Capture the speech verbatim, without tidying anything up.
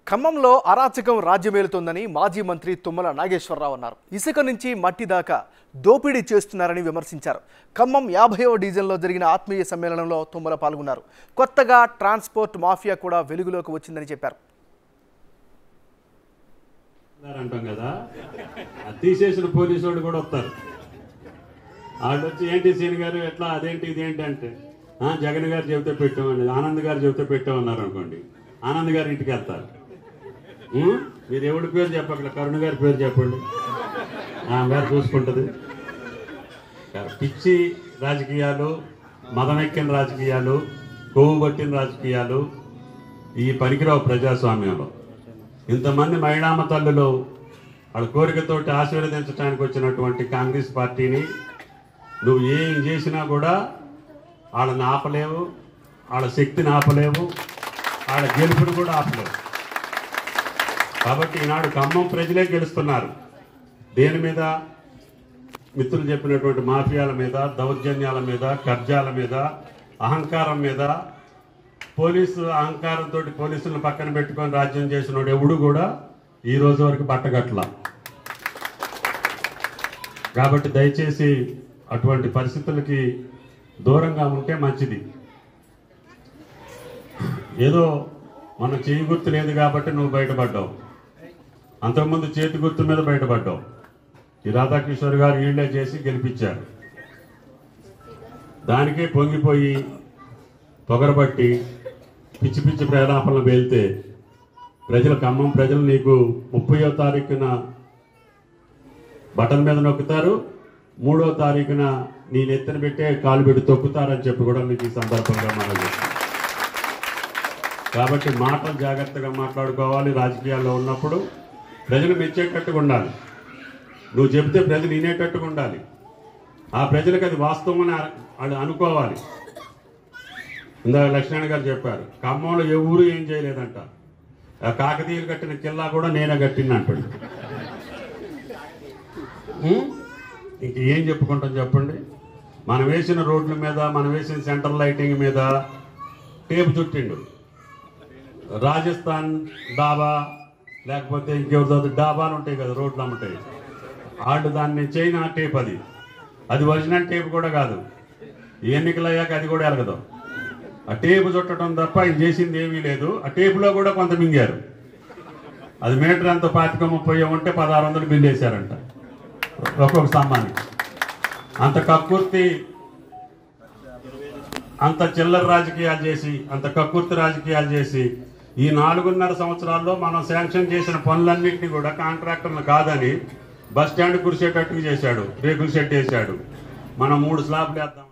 ఖమ్మంలో అరాచకం రాజ్యమేలుతోందని మాజీ మంత్రి తుమ్మల నాగేశ్వరరావు అన్నారు. ఇసుక నుంచి మట్టి దాకా దోపిడీ చేస్తున్నారని విమర్శించారు. ఖమ్మం యాభైవ డివిజన్లో జరిగిన ఆత్మీయ సమ్మేళనంలో తుమ్మల పాల్గొన్నారు. కొత్తగా ట్రాన్స్పోర్ట్ మాఫియా కూడా వెలుగులోకి వచ్చిందని చెప్పారు. అంటాం కదా, తీసేసిన పోలీసు వాళ్ళు కూడా వస్తారు. వాళ్ళు వచ్చి ఏంటి సీని గారు ఎట్లా అదేంటి ఇదేంటి అంటే జగన్ గారు చెబితే పెట్టామని, ఆనంద్ గారు చెబితే పెట్టామన్నారు అనుకోండి, ఆనంద్ గారి ఇంటికి వెళ్తారు. మీరు ఎవడి పేరు చెప్పక్కడ, కరుణ గారి పేరు చెప్పండి, ఆమె గారు చూసుకుంటుంది. పిచ్చి రాజకీయాలు, మదమెక్కిన రాజకీయాలు, కొవ్వు పట్టిన రాజకీయాలు ఈ పనికిరావు ప్రజాస్వామ్యంలో. ఇంతమంది మహిళామ తల్లులు వాళ్ళ కోరికతోటి ఆశీర్వదించడానికి వచ్చినటువంటి కాంగ్రెస్ పార్టీని నువ్వు ఏం చేసినా కూడా వాళ్ళని ఆపలేవు, వాళ్ళ శక్తిని ఆపలేవు, వాళ్ళ గెలుపుని కూడా ఆపలేవు. కాబట్టి ఈనాడు ఖమ్మం ప్రజలే గెలుస్తున్నారు. దేని మీద? మిత్రులు చెప్పినటువంటి మాఫియాల మీద, దౌర్జన్యాల మీద, కబ్జాల మీద, అహంకారం మీద. పోలీసు అహంకారంతో పోలీసులను పక్కన పెట్టుకొని రాజ్యం చేసినోడు ఎవడు కూడా ఈ రోజు వరకు బట్టగట్ల. కాబట్టి దయచేసి అటువంటి పరిస్థితులకి దూరంగా ఉంటే మంచిది. ఏదో మన చేయి గుర్తు లేదు కాబట్టి నువ్వు బయటపడ్డావు, అంతకుముందు చేతి గుర్తు మీద బయటపడ్డావు. ఈ రాధాకిషోర్ గారు ఈళ్లే చేసి గెలిపించారు. దానికే పొంగిపోయి పొగరబట్టి పిచ్చి పిచ్చి ప్రేలాపనలు వెళ్తే ప్రజలు, ఖమ్మం ప్రజలు నీకు ముప్పయో తారీఖున బటన్ మీద నొక్కుతారు, మూడో తారీఖున నీ నెత్తిన పెట్టే కాలు పెట్టి తొక్కుతారని చెప్పి కూడా మీకు ఈ సందర్భంగా మనం చేస్తాం. కాబట్టి మాటలు జాగ్రత్తగా మాట్లాడుకోవాలి. రాజకీయాల్లో ఉన్నప్పుడు ప్రజలు మెచ్చేటట్టుగా ఉండాలి. నువ్వు చెబితే ప్రజలు వినేటట్టుగా ఉండాలి. ఆ ప్రజలకు అది వాస్తవం అని అనుకోవాలి. ఇందాక లక్ష్మణ్ గారు చెప్పారు, ఖమ్మంలో ఏ ఊరు ఏం చేయలేదంట, కాకతీయులు కట్టిన కిల్లా కూడా నేనే కట్టిన అంటాడు. ఇంక ఏం చెప్పుకుంటాం చెప్పండి? మనం వేసిన రోడ్ల మీద, మనం వేసిన సెంట్రల్ లైటింగ్ మీద టేపు చుట్టిండు. రాజస్థాన్ డాబా లేకపోతే ఇంకెవరిదో డాబాలు ఉంటాయి కదా, రోడ్లు అమ్ముతాయి, వాళ్ళు దాన్ని చైనా టేప్, అది అది ఒరిజినల్ టేప్ కూడా కాదు. ఎన్నికలు అయ్యాక అది కూడా ఎలగదు. ఆ టేపు చుట్టడం తప్ప ఇది చేసింది ఏమీ లేదు. ఆ టేపులో కూడా కొంత మింగారు. అది మీటర్ ఎంత పాతిక ముప్పై ఉంటే పదహారు వందలు బిల్లు వేశారంట ఒక్కొక్క స్తంభానికి. అంత కక్కుర్తి, అంత చిల్లర రాజకీయాలు చేసి, అంత కక్కుర్తి రాజకీయాలు చేసి ఈ నాలుగున్నర సంవత్సరాల్లో మనం శాంక్షన్ చేసిన పనులన్నింటినీ కూడా కాంట్రాక్టర్లు కాదని బస్ స్టాండ్ కురిసేటట్టుగా చేశాడు, రేకుల షెడ్ వేశాడు. మనం మూడు స్లాబ్లు వేద్దాం.